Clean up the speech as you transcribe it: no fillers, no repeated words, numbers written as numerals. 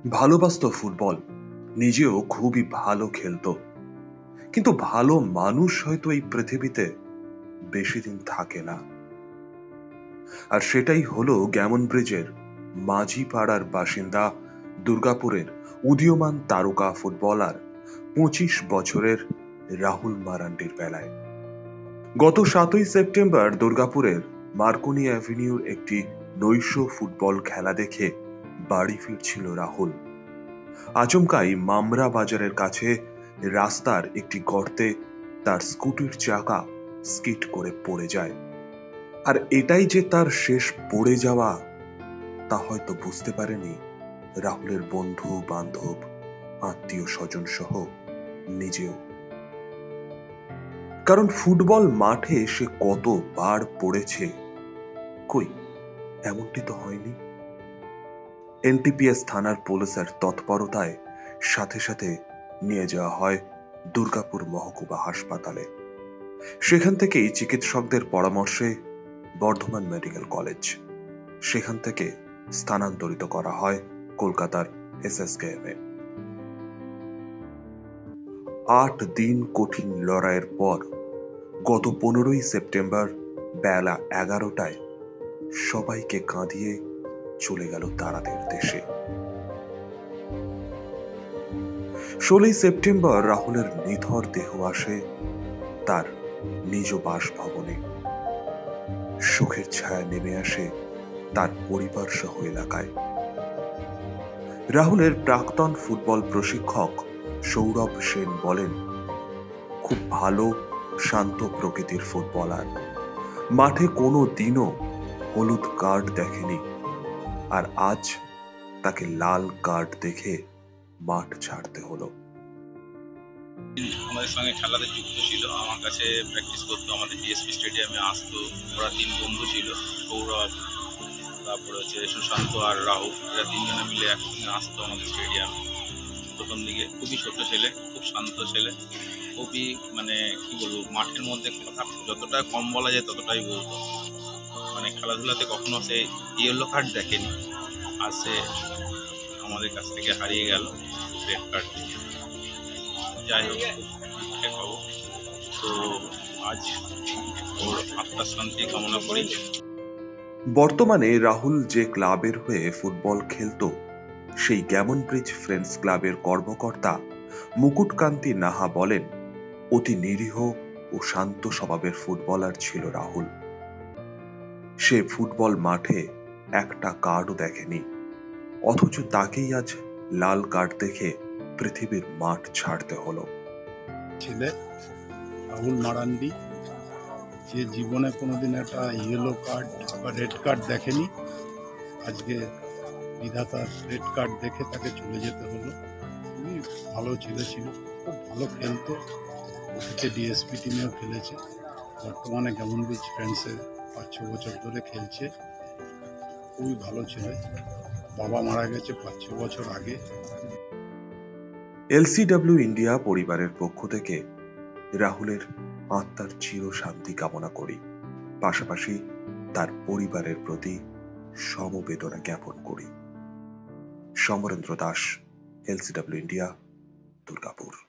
ভালোবাসতো ফুটবল, নিজেও খুবই ভালো খেলতো। কিন্তু ভালো মানুষ হয়তো এই পৃথিবীতে বেশি দিন থাকে না। আর সেটাই হলো গ্যামন ব্রিজের মাঝি পাড়ার বাসিন্দা, দুর্গাপুরের উদীয়মান তারকা ফুটবলার 25 বছরের রাহুল মারান্ডির বেলায়। গত 7ই সেপ্টেম্বর দুর্গাপুরের মার্কনি অ্যাভিনিউর একটি নৈশ ফুটবল খেলা দেখে বাড়ি ফিরছিল রাহুল। আচমকাই মামরা বাজারের কাছে রাস্তার একটি গর্তে তার স্কুটির চাকা স্কিড করে পড়ে যায়। আর এটাই যে তার শেষ পড়ে যাওয়া, তা হয়তো বুঝতে পারেনি রাহুলের বন্ধু বান্ধব, আত্মীয় স্বজন সহ নিজেও। কারণ ফুটবল মাঠে সে কতবার পড়েছে, কই এমনটি তো হয়নি। এনটিপিএস থানার পুলিশের তৎপরতায় সাথে সাথে নিয়ে যাওয়া হয় দুর্গাপুর মহকুমা হাসপাতালে। সেখান থেকেই চিকিৎসকদের পরামর্শে বর্ধমান মেডিকেল কলেজ, সেখান থেকে স্থানান্তরিত করা হয় কলকাতার এসএসকেএমে। 8 দিন কঠিন লড়াইয়ের পর গত 15ই সেপ্টেম্বর বেলা 11টায় সবাইকে কাঁদিয়ে চলে গেল তারাদের দেশে। 16ই সেপ্টেম্বর রাহুলের নিথর দেহ আসে তার নিজ বাসভবনে। শোকের ছায়া নেমে আসে তার পরিবার সহ এলাকায়। রাহুলের প্রাক্তন ফুটবল প্রশিক্ষক সৌরভ সেন বলেন, খুব ভালো শান্ত প্রকৃতির ফুটবলার, মাঠে কোনো দিনও হলুদ কার্ড দেখেনি, আর আজ তাকে লাল কার্ড দেখে মাঠ ছাড়তে হলো। আমাদের সঙ্গে খেলাতে যুক্ত ছিল, আমার কাছে প্র্যাকটিস করতো, আমাদের ডিএসপি স্টেডিয়ামে আসতো। ওরা 3 বন্ধু ছিল, সৌরভ, তারপরে হচ্ছে সুশান্ত আর রাহুল, এরা 3 জনে মিলে একসঙ্গে আসতো আমাদের স্টেডিয়ামে। প্রথম দিকে খুবই ছোট ছেলে, খুব শান্ত ছেলে, খুবই কি বলবো, মাঠের মধ্যে কথা যতটা কম বলা যায় ততটাই বলতো। খেলাধুলাতে কখনো সে ইয়েলো কার্ড দেখেনি, আর সে আমাদের কাছ থেকে হারিয়ে গেল রেড কার্ড। যাই হোক, দুঃখের খবর। তো আজ ওর আত্মার শান্তি কামনা করি। বর্তমানে রাহুল যে ক্লাবের হয়ে ফুটবল খেলতো, সেই গ্যামন ব্রিজ ফ্রেন্ডস ক্লাবের কর্মকর্তা মুকুটকান্তি নাহা বলেন, অতি নিরীহ ও শান্ত স্বভাবের ফুটবলার ছিল রাহুল। সে ফুটবল মাঠে একটা কার্ডও দেখেনি, অথচ তাকেই আজ লাল কার্ড দেখে পৃথিবীর মাঠ ছাড়তে হলো। ছেলে রাহুল মারান্ডি, যে জীবনে কোনোদিন একটা ইয়েলো কার্ড বা রেড কার্ড দেখেনি, আজকে বিধাতার রেড কার্ড দেখে তাকে চলে যেতে হলো। খুবই ভালো ছেলে ছিল, খুব ভালো খেলতো, ওদিকে ডিএসপি টিমেও খেলেছে। বর্তমানে গ্যামন ব্রিজ ফ্রেন্ডসে 5-6 বছর ধরে খেলছে। খুবই ভালো ছেলে, বাবা মারা গেছে 5-6 বছর আগে। এলসিডব্লিউ ইন্ডিয়া পরিবারের পক্ষ থেকে রাহুলের আত্মার চির শান্তি কামনা করি, পাশাপাশি তার পরিবারের প্রতি সমবেদনা জ্ঞাপন করি। Samarendra Das, LCW India, Durgapur.